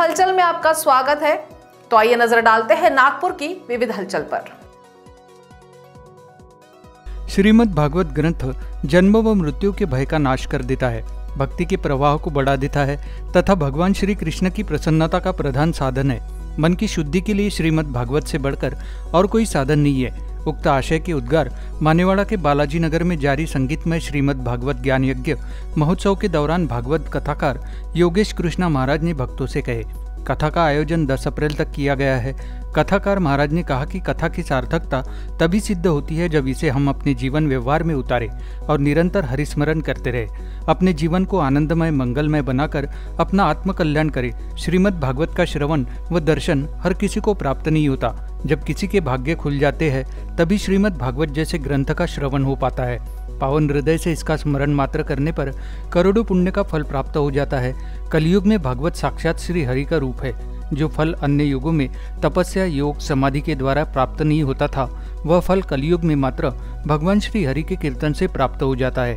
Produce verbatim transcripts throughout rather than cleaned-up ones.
हलचल में आपका स्वागत है। तो आइए नजर डालते हैं नागपुर की विविध हलचल पर। श्रीमद् भागवत ग्रंथ जन्म व मृत्यु के भय का नाश कर देता है, भक्ति के प्रवाह को बढ़ा देता है तथा भगवान श्री कृष्ण की प्रसन्नता का प्रधान साधन है। मन की शुद्धि के लिए श्रीमद् भागवत से बढ़कर और कोई साधन नहीं है। उक्त आशय के उद्गार मानेवाड़ा के बालाजी नगर में जारी संगीतमय श्रीमद् भागवत ज्ञान यज्ञ महोत्सव के दौरान भागवत कथाकार योगेश कृष्णा महाराज ने भक्तों से कहे। कथा का आयोजन दस अप्रैल तक किया गया है। कथाकार महाराज ने कहा कि कथा की सार्थकता तभी सिद्ध होती है जब इसे हम अपने जीवन व्यवहार में उतारे और निरंतर हरिस्मरण करते रहे, अपने जीवन को आनंदमय मंगलमय बनाकर अपना आत्मकल्याण करें। श्रीमद् भागवत का श्रवण व दर्शन हर किसी को प्राप्त नहीं होता। जब किसी के भाग्य खुल जाते हैं तभी श्रीमद् भागवत जैसे ग्रंथ का श्रवण हो पाता है। पावन हृदय से इसका स्मरण मात्र करने पर करोड़ों पुण्य का फल प्राप्त हो जाता है। कलयुग में भागवत साक्षात श्री हरि का रूप है। जो फल अन्य युगों में तपस्या योग समाधि के द्वारा प्राप्त नहीं होता था, वह फल कलयुग में मात्र भगवान श्री हरि के कीर्तन से प्राप्त हो जाता है।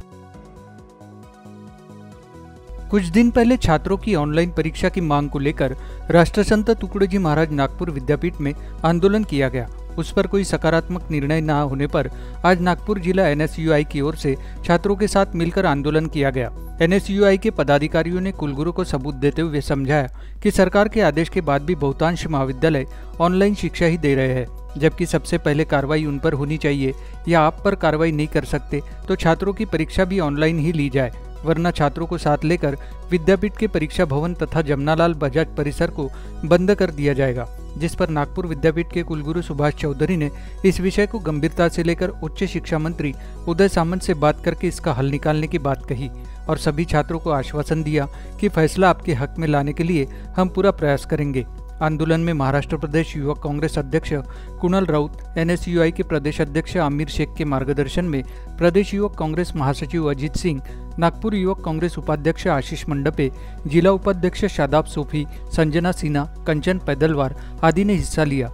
कुछ दिन पहले छात्रों की ऑनलाइन परीक्षा की मांग को लेकर राष्ट्रसंत तुकडोजी महाराज नागपुर विद्यापीठ में आंदोलन किया गया। उस पर कोई सकारात्मक निर्णय न होने पर आज नागपुर जिला एन एस यू आई की ओर से छात्रों के साथ मिलकर आंदोलन किया गया। एन एस यू आई के पदाधिकारियों ने कुलगुरु को सबूत देते हुए समझाया कि सरकार के आदेश के बाद भी बहुतांश महाविद्यालय ऑनलाइन शिक्षा ही दे रहे हैं, जबकि सबसे पहले कार्रवाई उन पर होनी चाहिए, या आप पर कार्रवाई नहीं कर सकते तो छात्रों की परीक्षा भी ऑनलाइन ही ली जाए, वरना छात्रों को साथ लेकर विद्यापीठ के परीक्षा भवन तथा जमनालाल बजाज परिसर को बंद कर दिया जाएगा। जिस पर नागपुर विद्यापीठ के कुलगुरु सुभाष चौधरी ने इस विषय को गंभीरता से लेकर उच्च शिक्षा मंत्री उदय सामंत से बात करके इसका हल निकालने की बात कही और सभी छात्रों को आश्वासन दिया कि फैसला आपके हक में लाने के लिए हम पूरा प्रयास करेंगे। आंदोलन में महाराष्ट्र प्रदेश युवक कांग्रेस अध्यक्ष Kunal Raut, N S U I के प्रदेश अध्यक्ष आमिर शेख के मार्गदर्शन में प्रदेश युवक कांग्रेस महासचिव अजीत सिंह, नागपुर युवक कांग्रेस उपाध्यक्ष आशीष मंडपे, जिला उपाध्यक्ष शादाब सोफी, संजना सिन्हा, कंचन पैदलवार आदि ने हिस्सा लिया।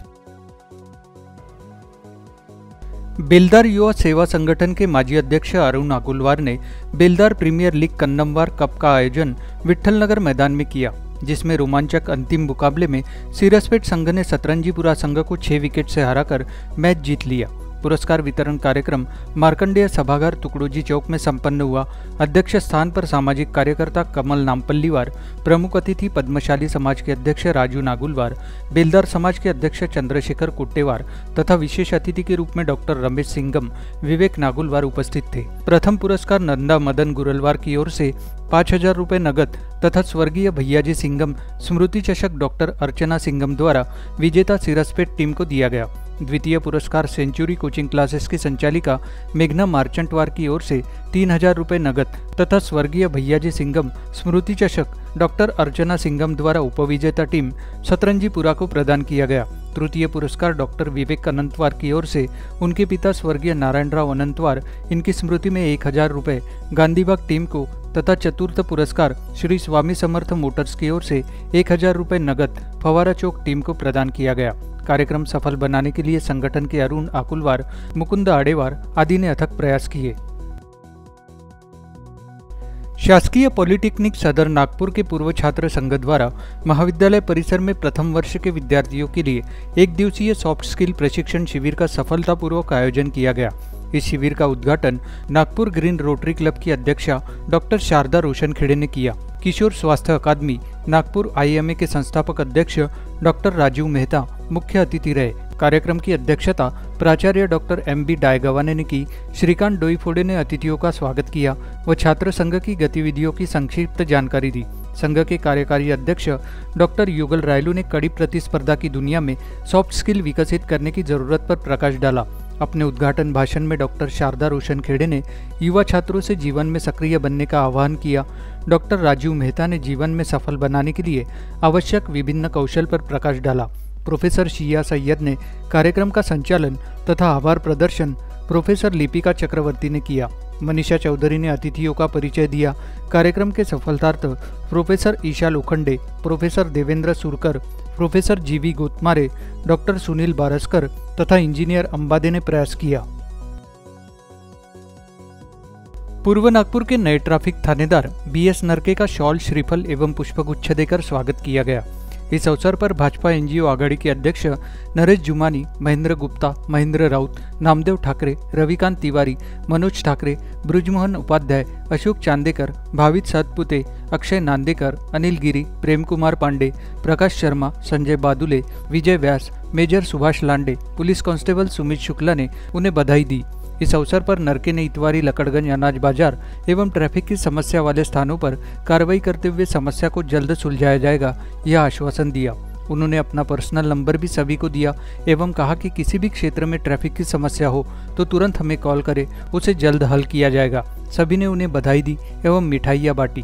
बेलदार युवा सेवा संगठन के माजी अध्यक्ष अरुण आकुलवार ने बेलदार प्रीमियर लीग कन्नमवार कप का आयोजन विठ्ठल नगर मैदान में किया, जिसमें रोमांचक अंतिम मुकाबले में सिरसपेट संघ ने सतरंजीपुरा संघ को छह विकेट से हराकर मैच जीत लिया। पुरस्कार वितरण कार्यक्रम मार्कंडेय सभागार तुकडोजी चौक में संपन्न हुआ। अध्यक्ष स्थान पर सामाजिक कार्यकर्ता कमल नामपल्लीवार, प्रमुख अतिथि पद्मशाली समाज के अध्यक्ष राजू नागुलवार, बेलदार समाज के अध्यक्ष चंद्रशेखर कोट्टेवार तथा विशेष अतिथि के रूप में डॉक्टर रमेश सिंगम, विवेक नागुलवार उपस्थित थे। प्रथम पुरस्कार नंदा मदन गुरलवार की ओर से पाँच हजार रुपये नगद तथा स्वर्गीय भैयाजी सिंगम स्मृति चषक डॉक्टर अर्चना सिंगम द्वारा विजेता सिरसपेट टीम को दिया गया। द्वितीय पुरस्कार सेंचुरी कोचिंग क्लासेस की संचालिका मेघना मार्चंटवार की ओर से तीन हजार रुपये नगद तथा स्वर्गीय भैयाजी सिंगम स्मृति चषक डॉक्टर अर्चना सिंगम द्वारा उपविजेता टीम सतरंजीपुरा को प्रदान किया गया। तृतीय पुरस्कार डॉक्टर विवेक अनंतवार की ओर से उनके पिता स्वर्गीय नारायणराव अनंतवार, इनकी स्मृति में एक हजार रुपये गांधीबाग टीम को तथा चतुर्थ पुरस्कार श्री स्वामी समर्थ मोटर्स की ओर से एक हजार रुपये नगद फवारा चौक टीम को प्रदान किया गया। कार्यक्रम सफल बनाने के लिए संगठन के अरुण आकुलवार, मुकुंद आडेवार आदि ने अथक प्रयास किए। शासकीय पॉलिटेक्निक सदर नागपुर के पूर्व छात्र संघ द्वारा महाविद्यालय परिसर में प्रथम वर्ष के विद्यार्थियों के लिए एक दिवसीय सॉफ्ट स्किल प्रशिक्षण शिविर का सफलतापूर्वक आयोजन किया गया। इस शिविर का उद्घाटन नागपुर ग्रीन रोटरी क्लब की अध्यक्षा डॉक्टर शारदा रोशनखेड़े ने किया। किशोर स्वास्थ्य अकादमी नागपुर आई एम ए के संस्थापक अध्यक्ष डॉक्टर राजीव मेहता मुख्य अतिथि रहे। कार्यक्रम की अध्यक्षता प्राचार्य डॉक्टर एम बी डायगवाने ने की। श्रीकांत डोईफोड़े ने अतिथियों का स्वागत किया व छात्र संघ की गतिविधियों की संक्षिप्त जानकारी दी। संघ के कार्यकारी अध्यक्ष डॉक्टर युगल रायलू ने कड़ी प्रतिस्पर्धा की दुनिया में सॉफ्ट स्किल विकसित करने की जरूरत पर प्रकाश डाला। अपने उद्घाटन भाषण में डॉक्टर शारदा रोशनखेड़े ने युवा छात्रों से जीवन में सक्रिय बनने का आह्वान किया। डॉक्टर राजीव मेहता ने जीवन में सफल बनाने के लिए आवश्यक विभिन्न कौशल पर प्रकाश डाला। प्रोफेसर शिया सैयद ने कार्यक्रम का संचालन तथा आभार प्रदर्शन प्रोफेसर लिपिका चक्रवर्ती ने किया। मनीषा चौधरी ने अतिथियों का परिचय दिया। कार्यक्रम के सफलतार्थ professor Isha Lokhande, professor Devendra Surkar, professor GV Gotmare, doctor Sunil Baraskar तथा इंजीनियर अंबादे ने प्रयास किया। पूर्व नागपुर के नए ट्रैफिक थानेदार बी एस नरके का शॉल, श्रीफल एवं पुष्पगुच्छ देकर स्वागत किया गया। इस अवसर पर भाजपा एनजीओ आघाड़ी के अध्यक्ष Naresh Jumani, Mahendra Gupta, Mahendra Raut, Namdev Thakre, Ravikant Tiwari, Manoj Thakre, Brijmohan Upadhyay, Ashok Chandekar, Bhavit Satpute, Akshay Nandekar, Anil Giri, Prem Kumar Pandey, Prakash Sharma, Sanjay Badule, Vijay Vyas, major Subhash Lande, police constable Sumit Shukla ने उन्हें बधाई दी। इस अवसर पर नरके ने इतवारी, लकड़गंज अनाज बाजार एवं ट्रैफिक की समस्या वाले स्थानों पर कार्रवाई करते हुए समस्या को जल्द सुलझाया जाएगा, यह आश्वासन दिया। उन्होंने अपना पर्सनल नंबर भी सभी को दिया एवं कहा कि किसी भी क्षेत्र में ट्रैफिक की समस्या हो तो तुरंत हमें कॉल करें, उसे जल्द हल किया जाएगा। सभी ने उन्हें बधाई दी एवं मिठाइयाँ बांटी।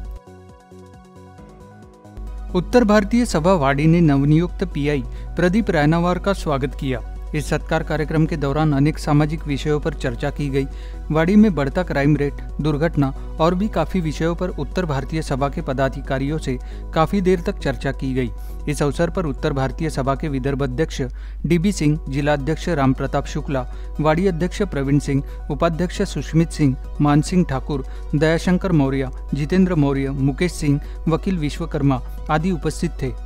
उत्तर भारतीय सभा वाड़ी ने नवनियुक्त पीआई प्रदीप रैनावार का स्वागत किया। इस सत्कार कार्यक्रम के दौरान अनेक सामाजिक विषयों पर चर्चा की गई। वाड़ी में बढ़ता क्राइम रेट, दुर्घटना और भी काफी विषयों पर उत्तर भारतीय सभा के पदाधिकारियों से काफी देर तक चर्चा की गई। इस अवसर पर उत्तर भारतीय सभा के विदर्भ अध्यक्ष डीबी सिंह, जिला अध्यक्ष राम प्रताप शुक्ला, वाड़ी अध्यक्ष प्रवीण सिंह, उपाध्यक्ष सुष्मित सिंह, मानसिंह ठाकुर, दयाशंकर मौर्य, जितेंद्र मौर्य, मुकेश सिंह, वकील विश्वकर्मा आदि उपस्थित थे।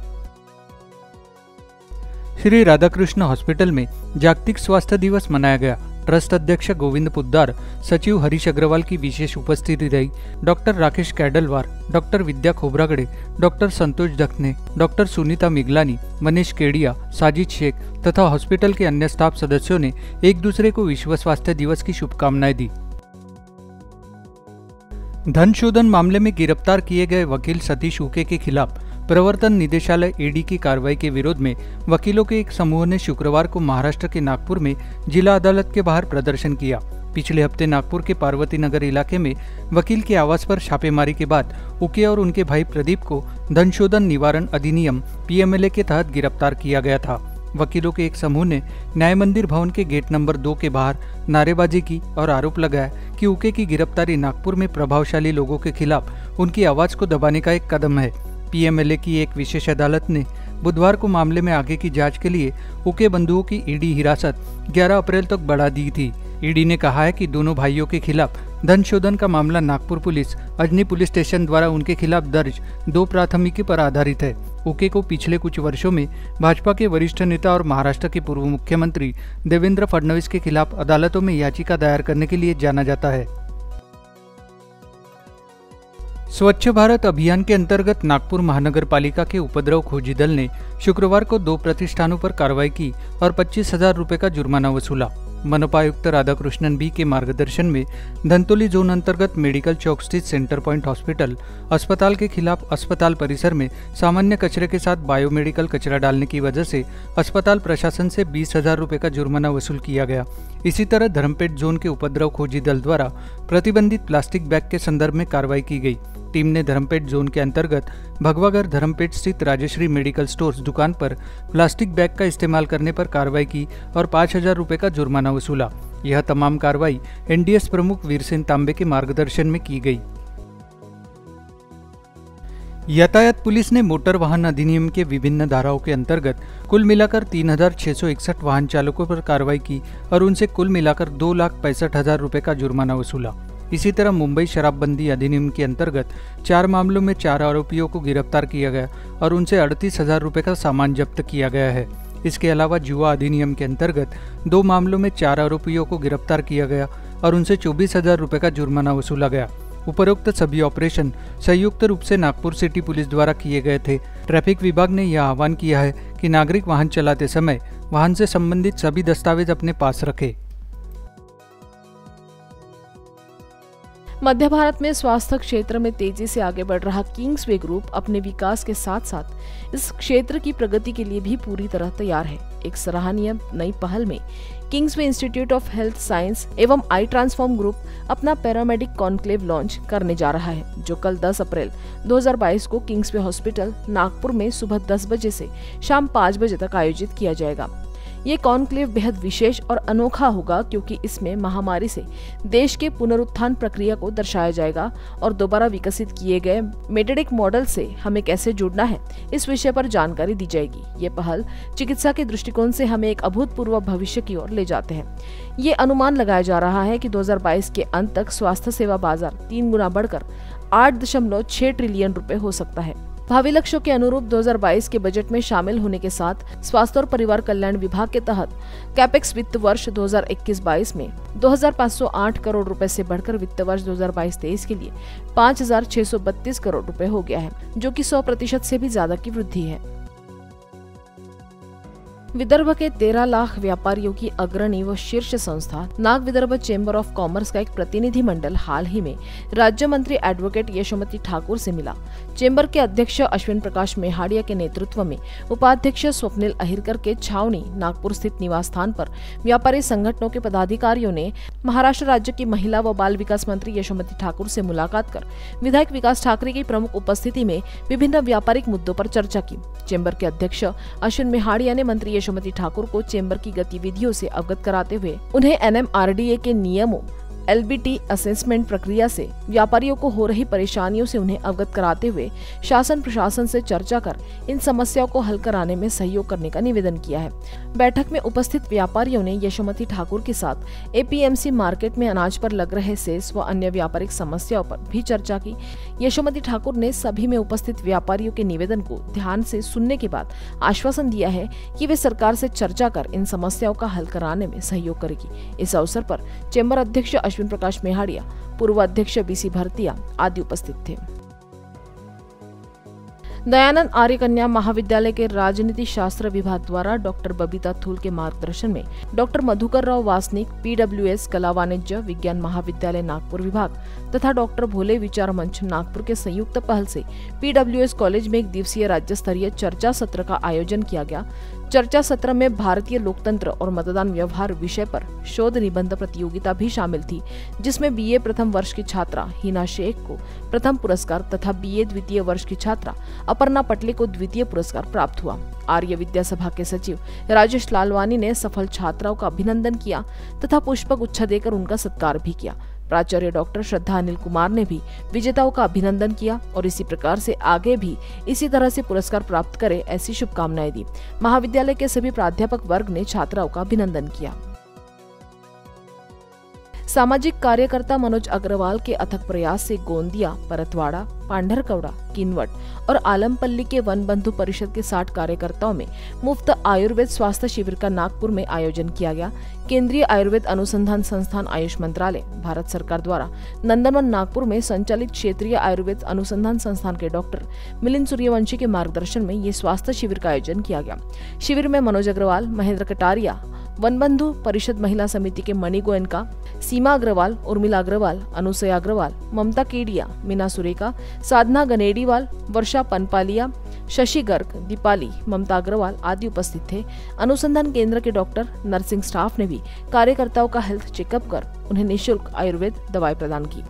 श्री राधाकृष्ण हॉस्पिटल में जागतिक स्वास्थ्य दिवस मनाया गया। ट्रस्ट अध्यक्ष गोविंद पुद्दार, सचिव हरीश अग्रवाल की विशेष उपस्थिति रही। Doctor Rakesh Kaidalwar, doctor Vidya Khobragade, doctor Santosh Dakhne, doctor Sunita Miglani, Manish Kedia, Sajid Shaikh तथा हॉस्पिटल के अन्य स्टाफ सदस्यों ने एक दूसरे को विश्व स्वास्थ्य दिवस की शुभकामनाएं दी। धन शोधन मामले में गिरफ्तार किए गए वकील सतीश उके के खिलाफ प्रवर्तन निदेशालय ईडी की कार्रवाई के विरोध में वकीलों के एक समूह ने शुक्रवार को महाराष्ट्र के नागपुर में जिला अदालत के बाहर प्रदर्शन किया। पिछले हफ्ते नागपुर के पार्वती नगर इलाके में वकील के आवास पर छापेमारी के बाद उके और उनके भाई प्रदीप को धन शोधन निवारण अधिनियम पीएमएलए के तहत गिरफ्तार किया गया था। वकीलों के एक समूह ने न्याय मंदिर भवन के गेट नंबर दो के बाहर नारेबाजी की और आरोप लगाया कि उके की गिरफ्तारी नागपुर में प्रभावशाली लोगों के खिलाफ उनकी आवाज को दबाने का एक कदम है। पीएमएलए की एक विशेष अदालत ने बुधवार को मामले में आगे की जांच के लिए उके बंधुओं की ईडी हिरासत ग्यारह अप्रैल तक बढ़ा दी थी। ईडी ने कहा है कि दोनों भाइयों के खिलाफ धन शोधन का मामला Nagpur police Ajni police station द्वारा उनके खिलाफ दर्ज दो प्राथमिकी पर आधारित है। उके को पिछले कुछ वर्षों में भाजपा के वरिष्ठ नेता और महाराष्ट्र के पूर्व मुख्यमंत्री देवेंद्र फडणवीस के खिलाफ अदालतों में याचिका दायर करने के लिए जाना जाता है। स्वच्छ भारत अभियान के अंतर्गत नागपुर महानगर पालिका के उपद्रव खोजी दल ने शुक्रवार को दो प्रतिष्ठानों पर कार्रवाई की और पच्चीस हजार रुपए का जुर्माना वसूला। मनपायुक्त राधाकृष्णन बी के मार्गदर्शन में धनतोली जोन अंतर्गत मेडिकल चौक स्थित सेंटर पॉइंट हॉस्पिटल अस्पताल के खिलाफ अस्पताल परिसर में सामान्य कचरे के साथ बायोमेडिकल कचरा डालने की वजह से अस्पताल प्रशासन से बीस हजार रुपए का जुर्माना वसूल किया गया। इसी तरह धर्मपेट जोन के उपद्रव खोजी दल द्वारा प्रतिबंधित प्लास्टिक बैग के संदर्भ में कार्रवाई की गई। टीम ने धर्मपेट जोन के अंतर्गत भगवागर धर्मपेट स्थित राजश्री मेडिकल स्टोर्स दुकान पर प्लास्टिक बैग का इस्तेमाल करने पर कार्रवाई की और पाँच हजार रुपए का जुर्माना वसूला। यह तमाम कार्रवाई एनडीएस प्रमुख वीरसेन तांबे के मार्गदर्शन में की गई। यातायात पुलिस ने मोटर वाहन अधिनियम के विभिन्न धाराओं के अंतर्गत कुल मिलाकर तीन हजार छह सौ इकसठ वाहन चालकों पर कार्रवाई की और उनसे कुल मिलाकर दो लाख पैंसठ हजार रुपए का जुर्माना वसूला। इसी तरह मुंबई शराबबंदी अधिनियम के अंतर्गत चार मामलों में चार आरोपियों को गिरफ्तार किया गया और उनसे अड़तीस हजार रुपए का सामान जब्त किया गया है। इसके अलावा जुआ अधिनियम के अंतर्गत दो मामलों में चार आरोपियों को गिरफ्तार किया गया और उनसे चौबीस हजार रुपए का जुर्माना वसूला गया। उपरोक्त सभी ऑपरेशन संयुक्त रूप से नागपुर सिटी पुलिस द्वारा किए गए थे। ट्रैफिक विभाग ने यह आह्वान किया है कि नागरिक वाहन चलाते समय वाहन से संबंधित सभी दस्तावेज अपने पास रखें। मध्य भारत में स्वास्थ्य क्षेत्र में तेजी से आगे बढ़ रहा किंग्सवे ग्रुप अपने विकास के साथ साथ इस क्षेत्र की प्रगति के लिए भी पूरी तरह तैयार है। एक सराहनीय नई पहल में Kingsway Institute of Health Science एवं आई ट्रांसफॉर्म ग्रुप अपना पैरामेडिक कॉन्क्लेव लॉन्च करने जा रहा है, जो कल दस अप्रैल दो हज़ार बाईस को किंग्सवे हॉस्पिटल नागपुर में सुबह दस बजे से शाम पाँच बजे तक आयोजित किया जाएगा। ये कॉन्क्लेव बेहद विशेष और अनोखा होगा क्योंकि इसमें महामारी से देश के पुनरुत्थान प्रक्रिया को दर्शाया जाएगा और दोबारा विकसित किए गए मेथोडिक मॉडल से हमें कैसे जुड़ना है इस विषय पर जानकारी दी जाएगी। ये पहल चिकित्सा के दृष्टिकोण से हमें एक अभूतपूर्व भविष्य की ओर ले जाते हैं। ये अनुमान लगाया जा रहा है कि दो हज़ार बाईस के अंत तक स्वास्थ्य सेवा बाजार तीन गुना बढ़कर आठ दशमलव छह ट्रिलियन रुपए हो सकता है। भावी लक्ष्यों के अनुरूप दो हज़ार बाईस के बजट में शामिल होने के साथ स्वास्थ्य और परिवार कल्याण विभाग के तहत कैपेक्स वित्त वर्ष दो हज़ार इक्कीस बाईस में दो हज़ार पाँच सौ आठ करोड़ रुपए से बढ़कर वित्त वर्ष दो हज़ार बाईस तेईस के लिए पाँच हज़ार छह सौ बत्तीस करोड़ रुपए हो गया है, जो कि सौ प्रतिशत से भी ज्यादा की वृद्धि है। विदर्भ के तेरह लाख व्यापारियों की अग्रणी व शीर्ष संस्था Nag Vidarbha chamber of commerce का एक प्रतिनिधि मंडल हाल ही में राज्य मंत्री एडवोकेट यशोमती ठाकुर से मिला। चेंबर के अध्यक्ष अश्विन प्रकाश मेहाड़िया के नेतृत्व में उपाध्यक्ष स्वप्निल अहिरकर के छावनी नागपुर स्थित निवास स्थान पर व्यापारी संगठनों के पदाधिकारियों ने महाराष्ट्र राज्य की महिला व बाल विकास मंत्री यशोमती ठाकुर से मुलाकात कर विधायक विकास ठाकरे की प्रमुख उपस्थिति में विभिन्न व्यापारिक मुद्दों पर चर्चा की। चेंबर के अध्यक्ष अश्विन मेहाड़िया ने मंत्री यशोमती ठाकुर को चेंबर की गतिविधियों से अवगत कराते हुए उन्हें N M R D A के नियमों एल बी टी असेसमेंट प्रक्रिया से व्यापारियों को हो रही परेशानियों से उन्हें अवगत कराते हुए शासन प्रशासन से चर्चा कर इन समस्याओं को हल कराने में सहयोग करने का निवेदन किया है। बैठक में उपस्थित व्यापारियों ने यशोमती ठाकुर के साथ A P M C market में अनाज पर लग रहे सेस व अन्य व्यापारिक समस्याओं पर भी चर्चा की। यशोमती ठाकुर ने सभी में उपस्थित व्यापारियों के निवेदन को ध्यान से सुनने के बाद आश्वासन दिया है कि वे सरकार से चर्चा कर इन समस्याओं का हल कराने में सहयोग करेगी। इस अवसर पर चेंबर अध्यक्ष अश्विन प्रकाश मेहाड़िया, पूर्व अध्यक्ष बी सी भरतिया आदि उपस्थित थे। दयानंद आर्य कन्या महाविद्यालय के राजनीति शास्त्र विभाग द्वारा डॉक्टर बबीता थूल के मार्गदर्शन में doctor Madhukar Rao Wasnik P W S कला वाणिज्य विज्ञान महाविद्यालय नागपुर विभाग तथा डॉक्टर भोले विचार मंच नागपुर के संयुक्त पहल से पी डब्ल्यू एस कॉलेज में एक दिवसीय राज्य स्तरीय चर्चा सत्र का आयोजन किया गया। चर्चा सत्र में भारतीय लोकतंत्र और मतदान व्यवहार विषय पर शोध निबंध प्रतियोगिता भी शामिल थी, जिसमें बी ए प्रथम वर्ष की छात्रा हिना शेख को प्रथम पुरस्कार तथा बी ए द्वितीय वर्ष की छात्रा अपर्णा पटले को द्वितीय पुरस्कार प्राप्त हुआ। आर्य विद्या सभा के सचिव राजेश लालवानी ने सफल छात्राओं का अभिनंदन किया तथा पुष्प गुच्छा देकर उनका सत्कार भी किया। प्राचार्य डॉक्टर श्रद्धा अनिल कुमार ने भी विजेताओं का अभिनंदन किया और इसी प्रकार से आगे भी इसी तरह से पुरस्कार प्राप्त करें ऐसी शुभकामनाएं दी। महाविद्यालय के सभी प्राध्यापक वर्ग ने छात्राओं का अभिनंदन किया। सामाजिक कार्यकर्ता मनोज अग्रवाल के अथक प्रयास से गोंदिया, परतवाड़ा, पांढरकौड़ा, किनवट और आलमपल्ली के वन बंधु परिषद के साठ कार्यकर्ताओं में मुफ्त आयुर्वेद स्वास्थ्य शिविर का नागपुर में आयोजन किया गया। केंद्रीय आयुर्वेद अनुसंधान संस्थान आयुष मंत्रालय भारत सरकार द्वारा नंदनवन नागपुर में संचालित क्षेत्रीय आयुर्वेद अनुसंधान संस्थान के डॉक्टर मिलिंद सूर्यवंशी के मार्गदर्शन में ये स्वास्थ्य शिविर का आयोजन किया गया। शिविर में मनोज अग्रवाल, महेंद्र कटारिया, वन बंधु परिषद महिला समिति के मणि गोयनका, सीमा अग्रवाल, उर्मिला अग्रवाल, अनुसया अग्रवाल, ममता केडिया, मीना सुरेखा, साधना गनेडीवाल, वर्षा पनपालिया, शशि गर्ग, दीपाली, ममता अग्रवाल आदि उपस्थित थे। अनुसंधान केंद्र के डॉक्टर, नर्सिंग स्टाफ ने भी कार्यकर्ताओं का हेल्थ चेकअप कर उन्हें निःशुल्क आयुर्वेद दवाएं प्रदान की।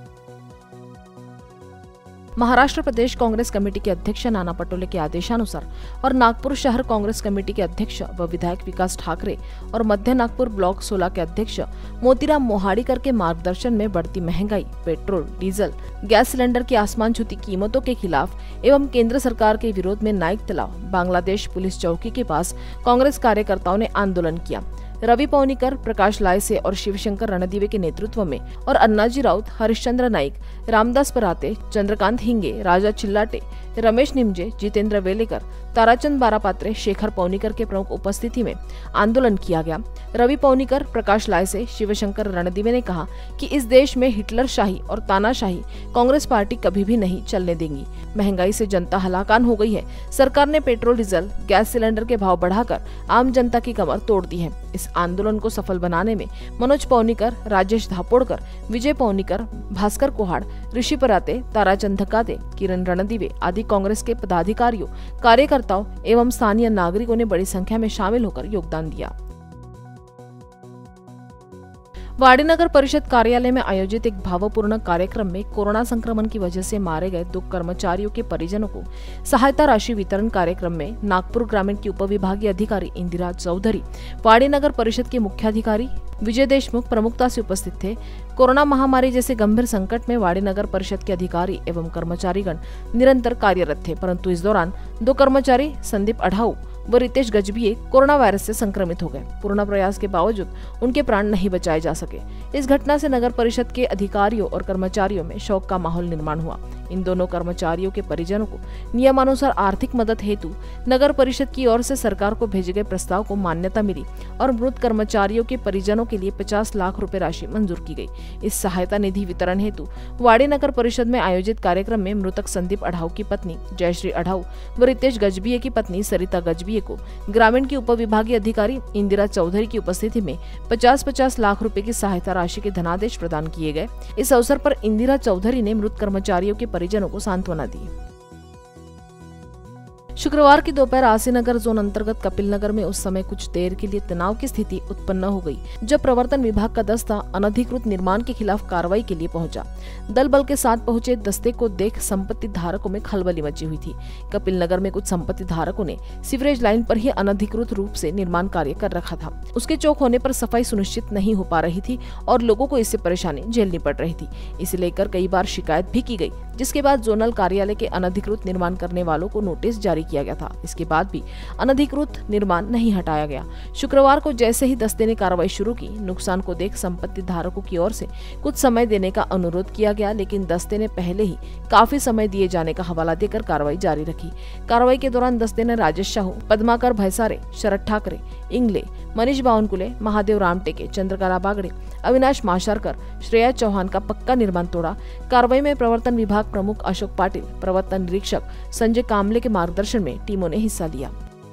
महाराष्ट्र प्रदेश कांग्रेस कमेटी के अध्यक्ष नाना पटोले के आदेशानुसार और नागपुर शहर कांग्रेस कमेटी के अध्यक्ष व विधायक विकास ठाकरे और मध्य नागपुर ब्लॉक सोलह के अध्यक्ष मोतीराम मोहाड़ीकर के मार्गदर्शन में बढ़ती महंगाई, पेट्रोल, डीजल, गैस सिलेंडर की आसमान छूती कीमतों के खिलाफ एवं केंद्र सरकार के विरोध में नाइक तालाब बांग्लादेश पुलिस चौकी के पास कांग्रेस कार्यकर्ताओं ने आंदोलन किया। रवि पौनिकर, प्रकाश लायसे और शिवशंकर रणदिवे के नेतृत्व में और अन्नाजी राउत, हरिश्चंद्र नाइक, रामदास पराते, चंद्रकांत हिंगे, राजा चिल्लाटे, रमेश निमजे, जितेंद्र वेलेकर, ताराचंद बारापात्रे, शेखर पौनिकर के प्रमुख उपस्थिति में आंदोलन किया गया। रवि पौनिकर, प्रकाश लायसे, शिवशंकर रणदिवे ने कहा कि इस देश में हिटलर शाही और तानाशाही कांग्रेस पार्टी कभी भी नहीं चलने देंगी। महंगाई से जनता हलाकान हो गई है। सरकार ने पेट्रोल, डीजल, गैस सिलेंडर के भाव बढ़ाकर आम जनता की कमर तोड़ दी है। इस आंदोलन को सफल बनाने में मनोज पौनिकर, राजेश धापोड़कर, विजय पौनिकर, भास्कर कोहाड़, ऋषि पराते, ताराचंद धकाते, किरण रणदिवे आदि कांग्रेस के पदाधिकारियों, कार्यकर्ताओं एवं स्थानीय नागरिकों ने बड़ी संख्या में शामिल होकर योगदान दिया। वाड़ी नगर परिषद कार्यालय में आयोजित एक भावपूर्ण कार्यक्रम में कोरोना संक्रमण की वजह से मारे गए दो कर्मचारियों के परिजनों को सहायता राशि वितरण कार्यक्रम में नागपुर ग्रामीण की उपविभागीय अधिकारी इंदिरा चौधरी, वाड़ी नगर परिषद के मुख्याधिकारी विजय देशमुख प्रमुखता से उपस्थित थे। कोरोना महामारी जैसे गंभीर संकट में वाड़ी नगर परिषद के अधिकारी एवं कर्मचारीगण निरंतर कार्यरत थे, परंतु इस दौरान दो कर्मचारी संदीप अढ़ाऊ व रितेश गजभिये कोरोना वायरस से संक्रमित हो गए। पूर्ण प्रयास के बावजूद उनके प्राण नहीं बचाए जा सके। इस घटना से नगर परिषद के अधिकारियों और कर्मचारियों में शोक का माहौल निर्माण हुआ। इन दोनों कर्मचारियों के परिजनों को नियमानुसार आर्थिक मदद हेतु नगर परिषद की ओर से सरकार को भेजे गए प्रस्ताव को मान्यता मिली और मृत कर्मचारियों के परिजनों के लिए पचास लाख रुपए राशि मंजूर की गई। इस सहायता निधि वितरण हेतु वाड़ी नगर परिषद में आयोजित कार्यक्रम में मृतक संदीप अढ़ाऊ की पत्नी जयश्री अढ़ाऊ व रितेश गजभिये की पत्नी सरिता गजभिये को ग्रामीण की उपविभागीय अधिकारी इंदिरा चौधरी की उपस्थिति में पचास पचास लाख रुपए की सहायता राशि के धनादेश प्रदान किए गए। इस अवसर पर इंदिरा चौधरी ने मृत कर्मचारियों के परिजनों को सांत्वना दी। शुक्रवार की दोपहर आसी नगर जोन अंतर्गत कपिल नगर में उस समय कुछ देर के लिए तनाव की स्थिति उत्पन्न हो गई, जब प्रवर्तन विभाग का दस्ता अनधिकृत निर्माण के खिलाफ कार्रवाई के लिए पहुंचा। दल बल के साथ पहुंचे दस्ते को देख संपत्ति धारकों में खलबली मची हुई थी। कपिल नगर में कुछ संपत्ति धारकों ने सीवरेज लाइन पर ही अनधिकृत रूप से निर्माण कार्य कर रखा था। उसके चौक होने पर सफाई सुनिश्चित नहीं हो पा रही थी और लोगों को इससे परेशानी झेलनी पड़ रही थी। इसे लेकर कई बार शिकायत भी की गई, जिसके बाद जोनल कार्यालय के अनधिकृत निर्माण करने वालों को नोटिस जारी किया गया था। इसके बाद भी अनधिकृत निर्माण नहीं हटाया गया। शुक्रवार को जैसे ही दस्ते ने कार्रवाई शुरू की, नुकसान को देख संपत्ति धारकों की ओर से कुछ समय देने का अनुरोध किया गया, लेकिन दस्ते ने पहले ही काफी समय दिए जाने का हवाला देकर कार्रवाई जारी रखी। कार्रवाई के दौरान दस्ते ने राजेश साहू, पद्माकर भैसारे, शरद ठाकरे, इंगले, मनीष बावनकुले, महादेव रामटेके, चंद्रकला बागड़े, अविनाश माशारकर, श्रेया चौहान का पक्का निर्माण तोड़ा। कार्रवाई में प्रवर्तन विभाग प्रमुख अशोक पाटिल, प्रवर्तन निरीक्षक संजय कामले के मार्गदर्शन में टीमों ने हिस्सा लिया।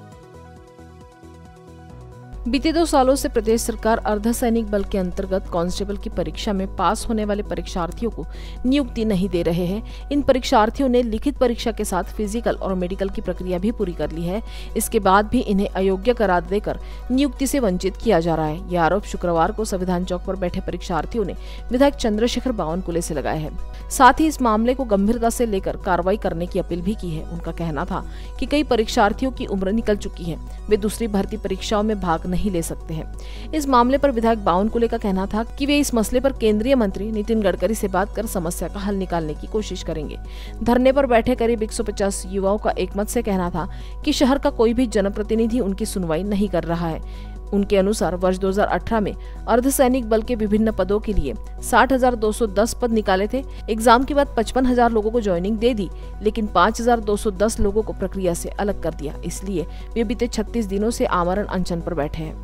बीते दो सालों से प्रदेश सरकार अर्धसैनिक बल के अंतर्गत कांस्टेबल की परीक्षा में पास होने वाले परीक्षार्थियों को नियुक्ति नहीं दे रहे हैं। इन परीक्षार्थियों ने लिखित परीक्षा के साथ फिजिकल और मेडिकल की प्रक्रिया भी पूरी कर ली है। इसके बाद भी इन्हें अयोग्य करार देकर नियुक्ति से वंचित किया जा रहा है। यह आरोप शुक्रवार को संविधान चौक पर बैठे परीक्षार्थियों ने विधायक चंद्रशेखर बावनकुले से लगाया है। साथ ही इस मामले को गंभीरता से लेकर कार्रवाई करने की अपील भी की है। उनका कहना था कि कई परीक्षार्थियों की उम्र निकल चुकी है, वे दूसरी भर्ती परीक्षाओं में भाग नहीं ले सकते हैं। इस मामले पर विधायक बावनकुले का कहना था कि वे इस मसले पर केंद्रीय मंत्री नितिन गडकरी से बात कर समस्या का हल निकालने की कोशिश करेंगे। धरने पर बैठे करीब एक सौ पचास युवाओं का एकमत से कहना था कि शहर का कोई भी जनप्रतिनिधि उनकी सुनवाई नहीं कर रहा है। उनके अनुसार वर्ष दो हज़ार अठारह में अर्धसैनिक बल के विभिन्न पदों के लिए साठ हज़ार दो सौ दस पद निकाले थे। एग्जाम के बाद पचपन हज़ार लोगों को ज्वाइनिंग दे दी, लेकिन पाँच हज़ार दो सौ दस लोगों को प्रक्रिया से अलग कर दिया। इसलिए वे बीते छत्तीस दिनों से आमरण अनशन पर बैठे हैं।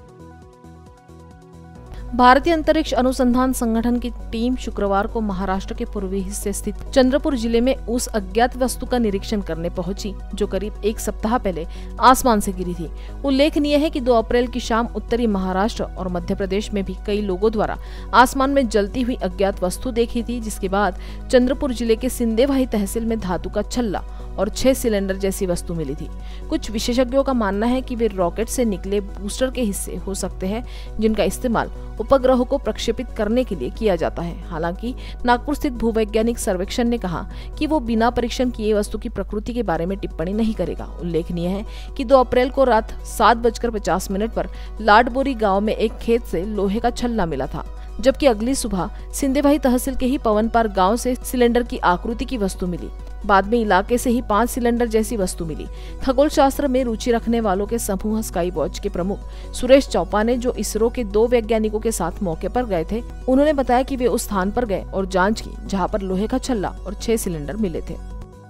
भारतीय अंतरिक्ष अनुसंधान संगठन की टीम शुक्रवार को महाराष्ट्र के पूर्वी हिस्से स्थित चंद्रपुर जिले में उस अज्ञात वस्तु का निरीक्षण करने पहुंची जो करीब एक सप्ताह पहले आसमान से गिरी थी। उल्लेखनीय है कि दो अप्रैल की शाम उत्तरी महाराष्ट्र और मध्य प्रदेश में भी कई लोगों द्वारा आसमान में जलती हुई अज्ञात वस्तु देखी थी, जिसके बाद चंद्रपुर जिले के सिंदेवाही तहसील में धातु का छल्ला और छह सिलेंडर जैसी वस्तु मिली थी। कुछ विशेषज्ञों का मानना है कि वे रॉकेट से निकले बूस्टर के हिस्से हो सकते हैं, जिनका इस्तेमाल उपग्रहों को प्रक्षेपित करने के लिए किया जाता है। हालांकि नागपुर स्थित भूवैज्ञानिक सर्वेक्षण ने कहा कि वो बिना परीक्षण किए वस्तु की प्रकृति के बारे में टिप्पणी नहीं करेगा। उल्लेखनीय है कि दो अप्रैल को रात सात बजकर पचास मिनट पर लाडबोरी गाँव में एक खेत से लोहे का छल्ला मिला था, जबकि अगली सुबह सिंदेवाही तहसील के ही पवनपार गांव से सिलेंडर की आकृति की वस्तु मिली। बाद में इलाके से ही पांच सिलेंडर जैसी वस्तु मिली। खगोल शास्त्र में रुचि रखने वालों के समूह स्काई वॉच के प्रमुख सुरेश चौपाने, जो इसरो के दो वैज्ञानिकों के साथ मौके पर गए थे, उन्होंने बताया कि वे उस स्थान पर गए और जांच की जहां पर लोहे का छल्ला और छह सिलेंडर मिले थे।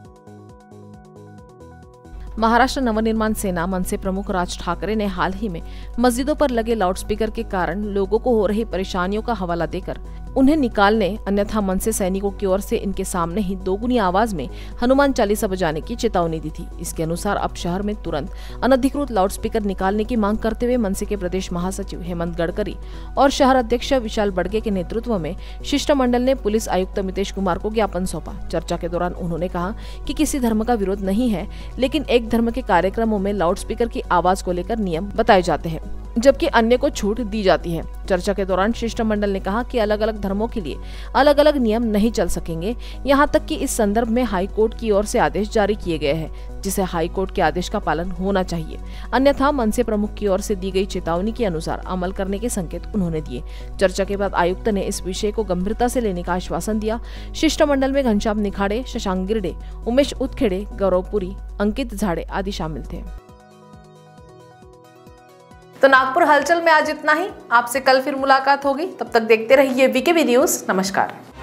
महाराष्ट्र नवनिर्माण सेना मनसे प्रमुख राज ठाकरे ने हाल ही में मस्जिदों पर लगे लाउडस्पीकर के कारण लोगों को हो रही परेशानियों का हवाला देकर उन्हें निकालने, अन्यथा मनसे सैनिकों की ओर से इनके सामने ही दोगुनी आवाज में हनुमान चालीसा बजाने की चेतावनी दी थी। इसके अनुसार अब शहर में तुरंत अनधिकृत लाउडस्पीकर निकालने की मांग करते हुए मनसे के प्रदेश महासचिव हेमंत गडकरी और शहर अध्यक्ष विशाल बड़गे के नेतृत्व में शिष्टमंडल ने पुलिस आयुक्त मितेश कुमार को ज्ञापन सौंपा। चर्चा के दौरान उन्होंने कहा कि किसी धर्म का विरोध नहीं है, लेकिन एक धर्म के कार्यक्रमों में लाउडस्पीकर की आवाज को लेकर नियम बताए जाते हैं, जबकि अन्य को छूट दी जाती है। चर्चा के दौरान शिष्टमंडल ने कहा कि अलग अलग धर्मों के लिए अलग अलग नियम नहीं चल सकेंगे, यहां तक कि इस संदर्भ में हाई कोर्ट की ओर से आदेश जारी किए गए हैं, जिसे हाई कोर्ट के आदेश का पालन होना चाहिए, अन्यथा मनसे प्रमुख की ओर से दी गई चेतावनी के अनुसार अमल करने के संकेत उन्होंने दिए। चर्चा के बाद आयुक्त ने इस विषय को गंभीरता से लेने का आश्वासन दिया। शिष्टमंडल में घनश्याम निखाड़े, शशांक गिरडे, उमेश उत्खेड़े, गौरवपुरी, अंकित झाड़े आदि शामिल थे। तो नागपुर हलचल में आज इतना ही। आपसे कल फिर मुलाकात होगी, तब तक देखते रहिए वीकेबी न्यूज। नमस्कार।